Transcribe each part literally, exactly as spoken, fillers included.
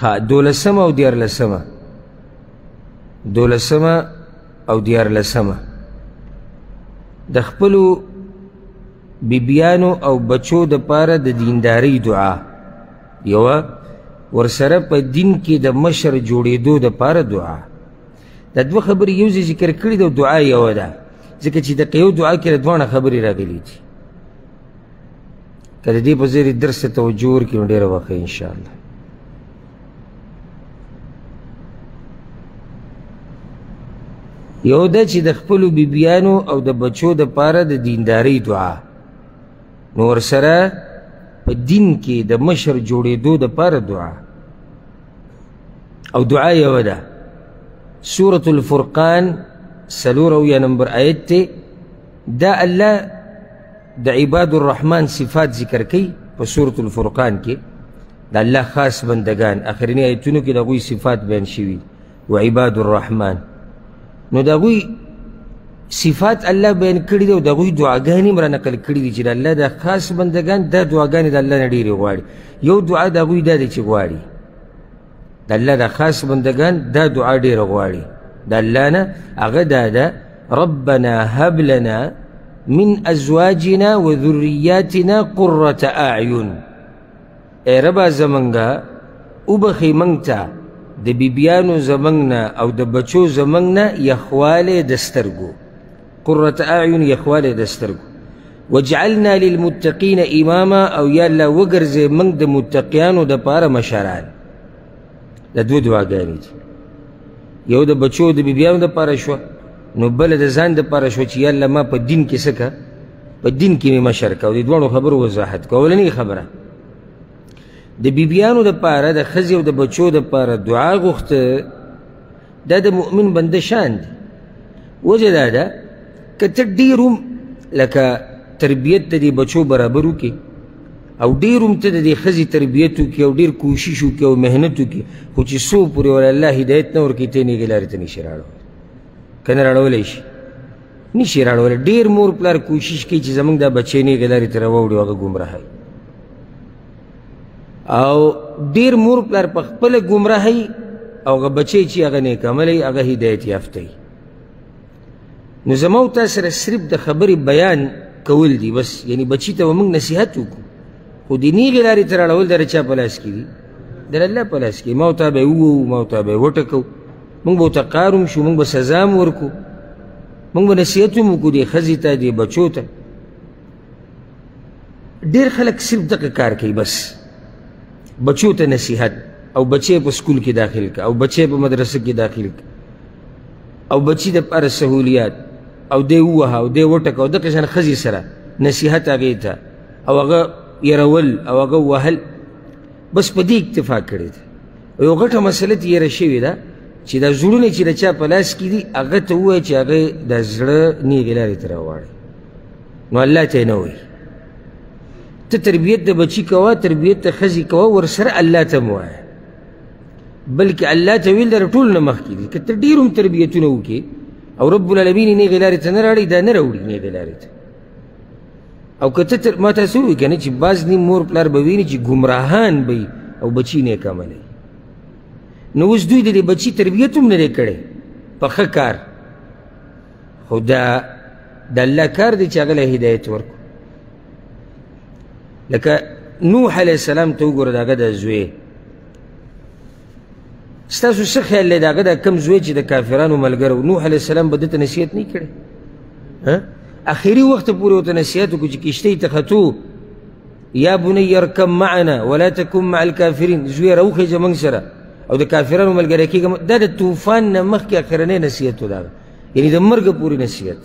ها دولسمه او دیارلسمه دولسمه او دیارلسمه د خپلو بیبیانو او بچو د پاره د دیندارۍ دعا یوه ورسره په دین کې د مشر جوړېدو د پاره دعا دا دوه خبرې یو ځای ذکر کړي ده او دعا یوه ده ځکه چې د یو دعا کې د دواړه خبرې راغلي دي که د دې په ځای درس ته توجه ورکړي نو ډېره وښه انشاءالله یو ده چې د خپلو بیبیانو او د بچو د پاره د دیندارۍ دعا نو ورسره په دین کې د مشر جوړېدو د پاره دعا او دعا یوه ده سورة الفرقان څلور اویا نمبر آیت دی دا الله د عباد الرحمن صفات ذکر کوي په سورة الفرقان کې د الله خاص بندگان آخریني آیتونو کې د هغوی صفات بیان شوي وعباد الرحمن نو د هغوی صفات الله بیان کړي دي او د هغوی دعاګانې هم رانقل کړي دي چې د الله د خاص بندگان دا دعاګانې د الله نه ډېرې غواړي یو دعا د هغوی دا دی چې غواړي د الله د خاص بندگان دا دعا ډېره غواړي د الله نه هغه دا ده ربنا هب لنا من ازواجنا وذرياتنا قرة اعین ای ربا زمونږه وبخئ موږ ته د بیبیانو زمونږ نه او د بچو زمونږ نه یخوالی د سترګو قرة اعین یخوالی د سترګو وجعلنا للمتقین اماما او یا الله وګرځئ موږ د متقیانو دپاره مشران دا دوه دعاګانې دي یو د بچو د بیبیانو دپاره شوه نو بله د ځان دپاره شوه چې یا الله ما په دین کې څه که په دین کې مې مشر که او د دواړو خبرو وضاحت که اولنۍ خبره د بیبیانو دپاره د ښځې او د بچو دپاره دعا غوښته دا د مؤمن بنده شان دی وجه دا ده که ته ډېر هم لکه تربیت د دې بچو برابر وکړې او ډېر هم ته د دې ښځې تربیت وکړې او ډېر کوشش وکړې او محنت وکړې خو چې څو پورې ولا الله هدایت نه ورکړي ته یې نیغې لارې ته نشي راړولی که نه راړولی شي نشي راړولی ډېر مور پلار کوشش کوي چې زموږ دا بچی نیغې لارې ته راوړي او هغه ګمراهوي او ډېر مور پلار په خپله ګمراهوي او هغه بچی چې هغه نیک عملی هغه هدایت یافته وي نو زما او تا سره صرف د خبرې بیان کول دي بس یعنی بچي ته به موږ نصیحت وکړو خو د نیغې لارې ته راړول د چا په لاس کې دي د الله په لاس کې ما او تا به یې ووهو ما او تا به یې وټکو موږ به ورته قار هم شو موږ به سزا هم ورکړو موږ به نصیحت هم وکړو دې ښځې ته دې بچو ته ډېر خلک صرف دغه کار کوي بس بچو ته نصیحت او بچی په سکول کې داخل که او بچی په مدرسه کې داخل که او بچی دپاره سهولیات او دی ووهه او دی وټکه او دغه شان ښځې سره نصیحت هغې ته او هغه یرول او هغه وهل بس په دې اکتفا کړې ده یو غټه مسله ته یره شوې ده چې دا زړونه چې د چا په لاس کې دي هغه ته ووایه چې هغه د زړه نیغې لارې ته راواړئ نو الله ته یې نه وایي ته تربیت د بچي کوه تربیت د ښځې کوه ورسره الله ته م وایه بلکې الله ته ویل در ټول نه مخکې دي که ته ډېر هم تربیتونه وکړې او رب العالمین یې نیغې لارې ته نه راړي دا نه راوړي نیغې لارې ته او که ته ما تاسو ووایي که نه چې بعض نیم مور پلار به ویني چې ګمراهان به وي او بچي نیک عملی نو اوس دوی د دې بچي تربیت هم نه دی کړی په ښه کار خو دا د الله کار دی چې هغه له هدایت ورکړو لکه نوح علیه السلام ته وګوره د هغه د زوی ستاسو څه خیال دی د هغه دا کم زوی چې د کافرانو ملګری نوح علیه السلام به ده ته نصیحت نه کړی آخري وخت پورې ورته نصیحت وکړو چې کښتۍ ته ختو یا بنی ارکب معنا ولا تکن مع الکافرین زویه راوخیږه موږ سره او د کافرانو ملګری کېږه دا د طوفان نه مخکې اخرنی نصیحت و دا یعنې د مرګه پورې نصیحت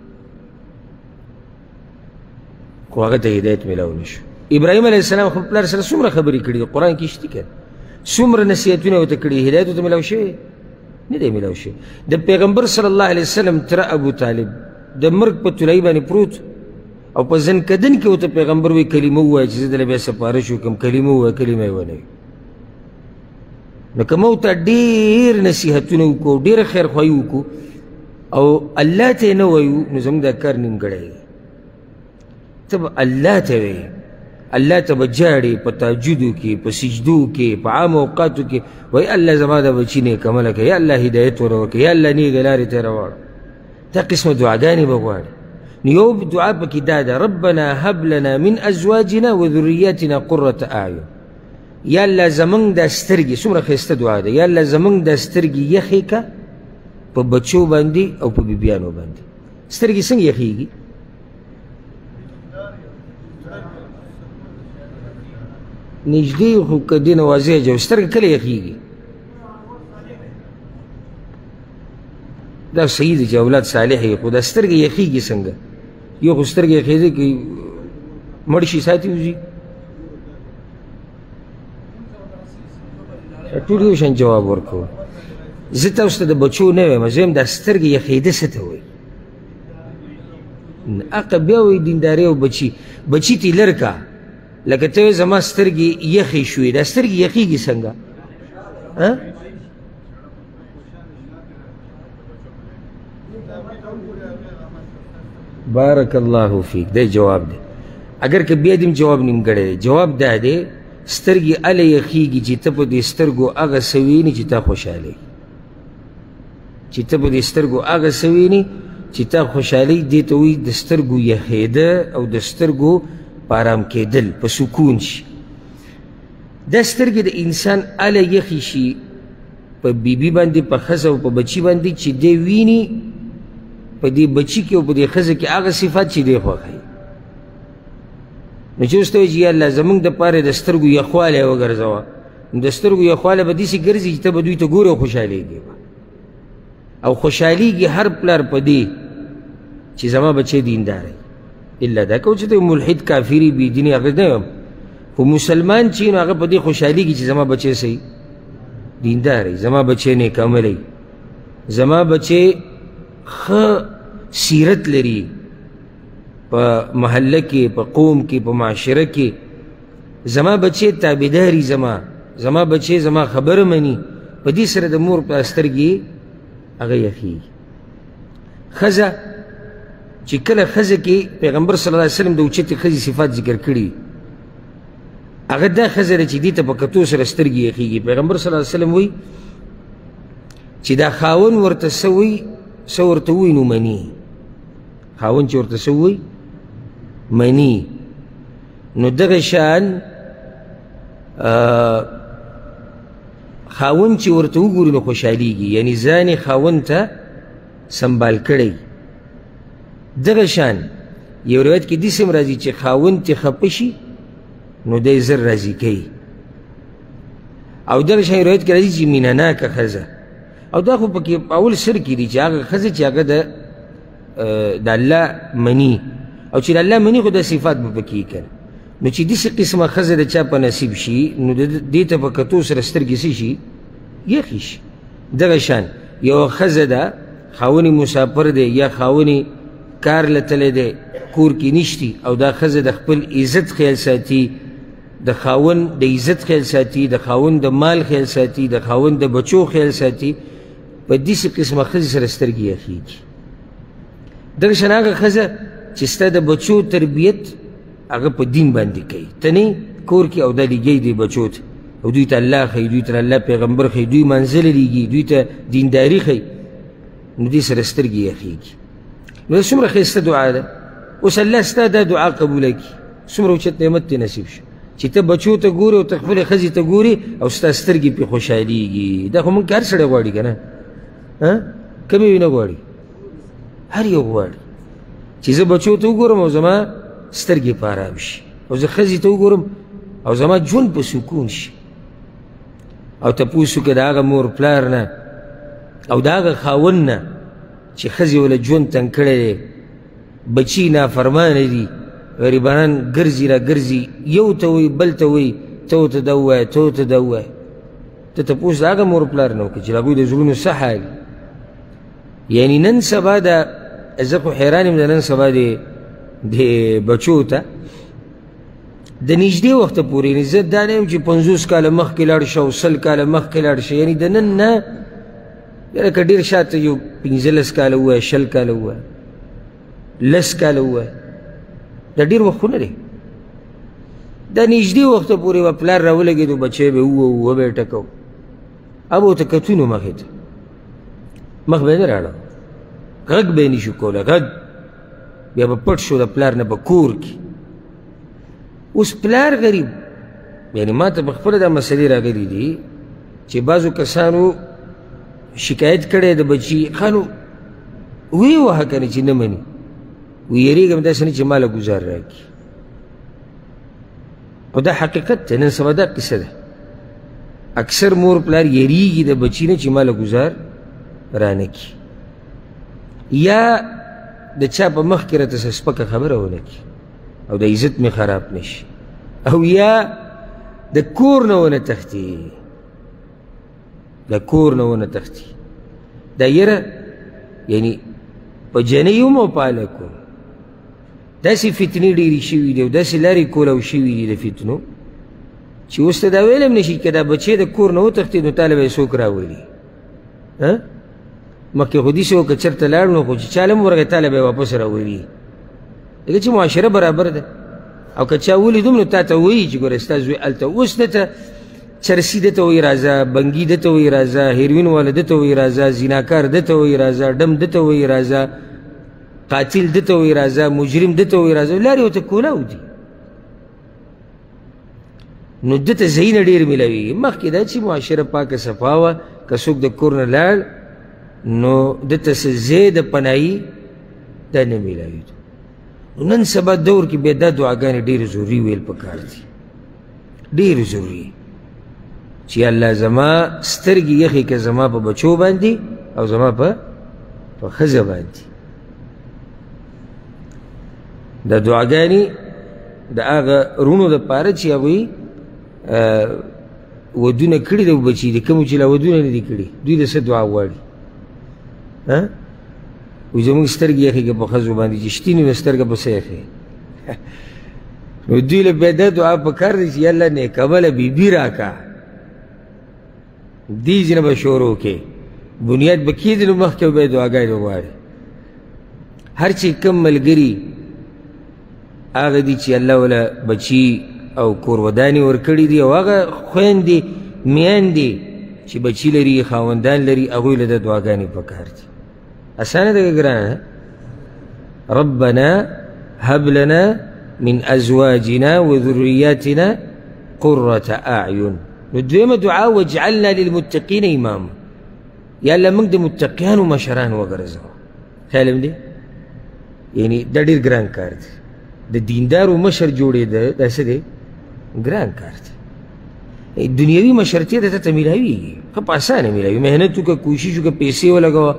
خو هغه ته هدایت میلاو نه شو ابراهیم علیه السلام خپل پلار سره څومره خبرې کړي دي قرآن کې شته که څومره نصیحتونه ورته کړي هدایت ورته میلاو شوی نه دی میلاو شوی د پیغمبر صلی الله علیه وسلم تره ابو طالب د مرګ په طلایي باندې پروت او په زنکدن کې ورته پیغمبر وایي کلمه ووایه چې زه دله بیا سپارش وکړم کلمه ووایه کلمه یې ونه وي نو که ما ورته ډېر نصیحتونه وکړو ډېره خیرخواهي وکړو او الله ته یې نه وایو نو زموږ دا کار نیمګړی دی ته به الله ته وایې الله ته به جاړې په تهجدو کې په سجدو کې په عام اوقاتو کې وایي الله زما دا بچي نیک عمله کوي یا الله هدایت ور وکړي یا الله نیکې لارې ته یې راواړه دا قسمه دعاګانې به غواړي نو یو دعا پکې دا ده ربنا هب لنا من ازواجنا وذرياتنا قرة اعین یا الله زمونږ دا سترګې څومره ښایسته دعا ده یا الله زمونږ دا سترګې یخې که په بچو باندې او په بیبیانو باندې سترګې څنګه یخېږي نږدې خو که دې نه واضح جو سترګې کله یخېږي دا صحیح دی چې اولاد صالح یې خو دا سترګې یخېږي څنګه یو خو سترګې یخېږي که مړ شي ساتي وځي ټول یو شان جواب ورکوه زه تاسو ته د بچو نه وایم زه یم دا سترګې یخېده څه ته وایي هغه بیا وایي دینداري او بچي بچي ته یې لر که لکه ته وایې زما سترګې یخې شوې دا سترګې یخېږي څنګه بارک الله فیک دی جواب دی اگر که بیا دې جواب نیمګړی دی جواب دا دی سترګې هله یخېږي چې ته په دې سترګو هغه څه وینې چې تا خوشحالوي چې ته په دې سترګو هغه څه وینې چې تا خوشحالوي دې ته وایي د سترګو یخېده او د سترګو په ارام کېدل په سکون شي دا سترګې د انسان هله یخې شي په بیبي باندې په ښځه او په بچي باندې چې دی ویني په دې بچي کې او په دې ښځه کې هغه صفات چې دی خوښوي نو چې اوس ته وایي چې یا الله زمونږ دپاره د سترګو یخوالی وګرځوه نو د سترګو یخوالی به داسې ګرځي چې ته به دوی ته ګورې او خوشحالېږي او خوشحالېږي هر پلار په دې چې زما بچی دیندار وي الا دا که چې ته ملحد کافري بېدیني هغه نه یم خو مسلمان چې نو هغه په دې خوشحالېږي چې زما بچی صحیح دیندار وي زما بچی نیک عملی وي زما بچی ښه سیرت لري په محله کې په قوم کې په معاشره کې زما بچی تابعداري زما زما بچی زما خبره مني په دې سره د مور په سترګې هغه یخېږي ښځه چې کله ښځه کې پیغمبر صلی الله علیه وسلم د اوچتې ښځې صفات ذکر کړي هغه دا ښځه ده چې دې ته په کتو سره سترګې یخېږي پیغمبر صلی الله علیه وسلم وایي چې دا خاون ورته څه وایي څه ورته وایي نو مني خاون چې ورته څه وایي مني نو دغه شان خاون چې ورته وګوري نو خوشحالېږي یعنې ځان یې خاون ته سنبال کړی دغه شان یو روایت کې داسې هم راځي چې خاون ترې خفه شي نو دی زر راضي کوي او دغه شان روایت کې راځي چې مینه ناکه ښځه او دا خو پکې په اول سر کې دي چې هغه ښځه چې هغه د الله مني او چې د الله مني خو دا صفات به پکې یې کنه نو چې داسې قسمه ښځه د چا په نصیب شي نو دې ته په کتو سره سترګې څه شي یخې شي دغه شان یوه ښځه ده خاونې مسافر دی یا خاونې کار له تللی دی کور کې نشتي او دا ښځه د خپل عزت خیال ساتي د خاون د عزت خیال ساتي د خاون د مال خیال ساتي د خاون د بچو خیال ساتي په داسې قسمه ښځې سره سترګې یخېږي دغه شان هغه ښځه چې ستا د بچو تربیت هغه په دین باندې کوي ته نه کور کې او دا لګی دی بچو ته او دوی ته الله ښیي دوی ته الله پیغمبر ښیي دوی منزله لیږي دوی ته دینداري ښیي نو دې سره سترګې یخېږي نو دا څومره ښایسته دعا ده اوس الله ستا دا دعا قبوله کړي څومره اوچت نعمت دې نصیب شو چې ته بچو ته ګورې او ته خپلې ښځې ته ګورې او ستا سترګې پرې خوشحالېږي دا خو مونږ هر سړی غواړي که نه کمې وي نه غواړي هر یو غواړي چې زه بچو ته وګورم او زما سترګې په ارام شي او زه ښځې ته وګورم او زما ژوند په سکون شي او تپوس وکړه د هغه مور پلار نه او د هغه خاوند نه چې ښځې وله ژوند تنګ کړی دی بچي نافرمانه دي غریبانان ګرځي را ګرځي یو ته وایي بل ته وایي ته ورته دا ووایه ته ورته دا ووایه ته تپوس د هغه مور پلار نه وکړه چې د هغوی د زړونو څه حال یعنې نن سبا د زه خو حیران یم د نن سبا د بچو ته د نږدې وخته پورې یعنې زه دا نه یم چې پنځوس کاله مخکې لاړ شه او سل کاله مخکې لاړ شه یعنې د نن نه لکه ډېر شاته یو پنځلس کاله ووایه شل کاله ووایه لس کاله ووایه دا ډېر وخت خو نه دی دا نږدې وخته پورې به پلار راولګېدو بچی به ووه ووه به یې ټکو اب ورته کتونو مخې ته مخ به یې نه راړه غږ به یې نه شو کولی غږ بیا به پټ شو د پلار نه په کور کې اوس پلار غریب یعنی ما ته په خپله دا مسلې راغلي دي چې بعضو کسانو شکایت کړی د بچي ښه نو ویې وهه که نه چې نه مني وی یېرېږم داسې نه چې ماله ګزار راکړي خو دا حقیقت دی نن سبا دا قصه ده اکثر مور پلار یېرېږي د بچي نه چې ماله ګزار رانه کړي یا د چا په مخ کې راته څه سپکه خبره ونه کړي او د عزت مې خراب نه شي او یا د کور نه ونه تښتي د کور نه ونه تښتي دا یره یعنی په جنۍ هم او په هلکو داسې فتنې ډېرې شوي دي او داسې لارې کولاو شوي دي د فتنو چې اوس ته دا ویلی هم نه شي که دا بچی د کور نه وتښتېد نو تا له به یې څوک راولي مخکې خو داسې وه که چېرته لاړ نو خو چې چا له هم ورغی تا له به یې واپس راولي ځکه چې معاشره برابر ده او که چا ولیدم نو تا ته وایي چې ګوره ستا زوی هلته اوس دته چرسي دته وایي راځه بنګي دته وایي راځه هیروین والا دته وایي راځه زیناکار دته وایي راځه ډم دته وایي راځه قاتل دته وایي راځه مجرم دته وایي راځه لارې ورته کولاو دي نو دته ځایونه ډېر میلاوېږي مخکې دا چې معاشره پاکه صفا وه که څوک د کور نه لاړ نو دته څه ځای د پناهي دا نه میلاوېدو نو نن سبا دور کې بیا دا دعاګانې ډېرې ضروري ویل پکار دي ډېرې ضروري چې الله زما سترګې یخې که زما په بچو باندې او زما په په ښځه باندې دا دعاګانې د هغه وروڼو دپاره چې هغوی ودونه کړي د بچي د کومو چې لا ودونه نه دي کړي دوی د څه دعا غواړي وایي زموږ سترګې یخې که په ښځو باندې چې شتي نو سترګه په څه یخې نو دوی له بیا دا دعا پکار دی چې یا الله نیکعمله بیبي راکړه دې ځینه به شروع کې بنیاد به کېږي نو مخکې به یې دعاګانې وغواړي هر چې کوم ملګري هغه دي چې الله وله بچي او کور ودانې ورکړي دي او هغه خویندې میندې چې بچي لري خاوندان لري هغوی له دا دعاګانې پکار دي اسانه ده که ګرانه ربنا هب لنا من ازواجنا وذرياتنا قرة اعين نو دویمه دعا واجعلنا للمتقین اماما یا الله موږ د متقیانو مشران وګرځوه خیال هم دی یعنی دا ډېر ګران کار دی د دیندارو مشر جوړېده دا څه دی ګران کار دی دنیوي مشرتیا د ته میلاویږي ښه په اسانه میلاوي محنت وکړه کوشش وکړه پیسې ولګوه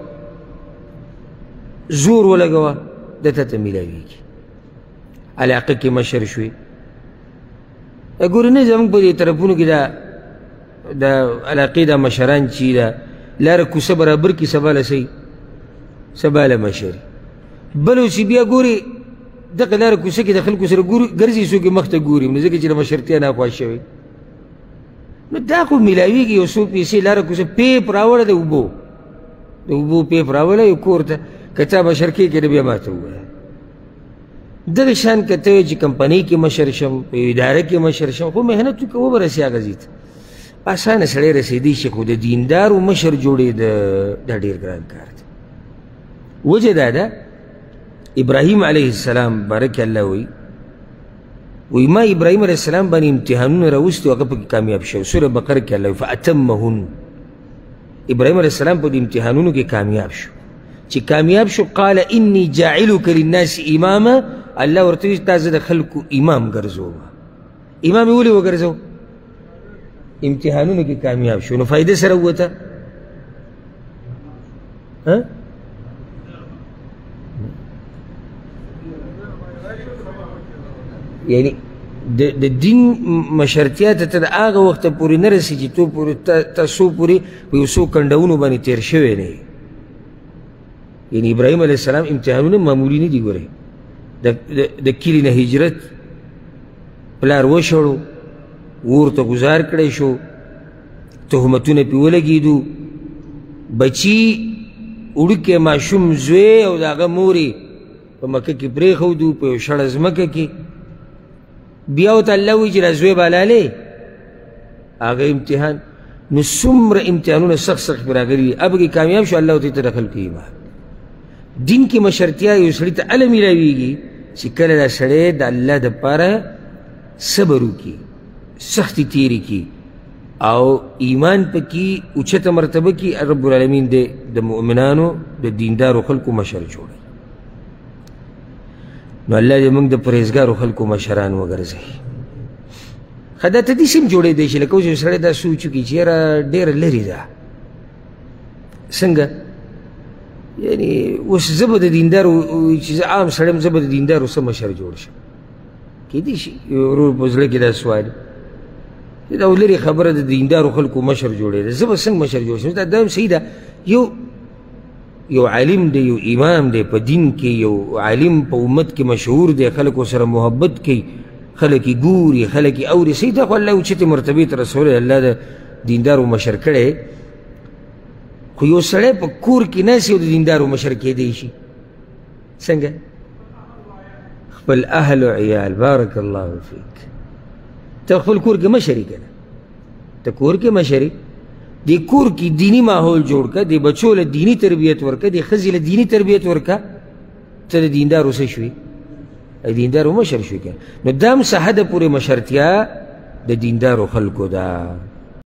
زور ولګوه د ته میلاویږي علاقه کې مشر شوي ګوره نه زموږ په دې طرفونو کې دا د علاقې دا مشران چې دا لاره کوڅه برابر کړي سبا له صحیح سبا له مشري بل اوس بیا ګورې دغه لاره کوڅه کې د خلکو سره ګرځي څوک یې مخ ته ګوري نو ځکه چې د مشرتیا ناخوښ شوی نو دا خو میلاویږي یو څو پیسې لاره کوڅه پیپ راوړه د اوبو د اوبو پیپ راوړه یو کور ته که چا مشر کېږي نو بیا ماته ووایه دغه شان که ته وایې چې کمپنۍ کې مشر شم په یو اداره کې مشر شم خو محنت وکړه وبرسې هغه ځای ته اسانه سړی رسېدی شي خو د دیندارو مشر جوړېده دا ډېر ګران کار دی وجه دا ده ابراهیم علیه السلام بارک الله وی وی ما ابراهیم علیه السلام باندې امتحانونه راوستي هغه پکې کامیاب شو سوره بقره کې الله وی فاتمهن ابراهیم علیه السلام په دې امتحانونو کې کامیاب شو چې کامیاب شو قال انی جاعلک للناس اماما الله ورته وی تا زه د خلکو امام ګرځوم امام یې ولې وګرځو امتحانونو کې کامیاب شو نو فایده سره وته ها یعنی د دین مشرتیا ته تر هغه وخته پورې نه رسي چې تو پورې تاسو پورې په یو څو کنډونو باندې تېر شوی نه یعنی ابراهیم علیه السلام امتحانونه معمولي نه دي ګورئ د کلي نه هجرت پلار وشړو ور ته گزار کړی شو تهمتونه پې ولګېدو بچي وړوکی ماشوم زوی او د هغه مور یې په مکه کې پرېښودو په یو شړه ځمکه کې بیا ورته الله وایي چې دا زوی به حلالې هغه امتحان. نو څومره امتحانونه سخت سخت پرې راغلي دي، اب کې کامیاب شو الله ورته ته دخل کوي ایمان. دین کې مشرتیا یو سړي ته هله میلاویږي چې کله دا سړی د الله دپاره صبر وکړي، سختي تېرې کړي او ایمان پکې اوچته مرتبه کې رب العالمین د د مؤمنانو د دیندارو خلکو مشر جوړوي. نو الله دې موږ د پرهیزګارو خلکو مشران وګرځوي. ښه دا ته داسې هم جوړېدی شي لکه اوس یو سړی دا سوچ وکړي چې یاره ډېره لرې ده څنګه، یعنې اوس زه به د دیندارو چې زه عام سړی یم زه به د دیندارو څه مشر جوړ شم. کیدای شي یو ورور په زړه کې دا سوال چې دا لرې خبره د دیندارو خلکو مشر جوړېده، زه به څنګه مشر جوړ شم؟ دا دا هم صحیح ده. یو یو عالم دی، یو امام دی په دین کې، یو عالم په امت کې مشهور دی، خلکو سره محبت کوي، خلک یې ګوري، خلک یې اوري، صحیح ده. خو الله اوچتې مرتبې ته رسولی، الله د دیندارو مشر کړی. خو یو سړی په کور کې ناست یو د دیندارو مشر کېدی شي څنګه؟ خپل اهل و عیال بارک الله فیک، ته خپل کور کې مشر یې که نه، ته کور کې مشر یې. دې کور کې دیني ماحول جوړ کړه، دې بچو له دیني تربیت ورکړه، دې ښځې له دیني تربیت ورکړه، ته د دیندارو څه شوې؟ دیندارو مشر شوې که. نو دا هم څه حده پورې مشرتیا د دیندارو خلکو ده.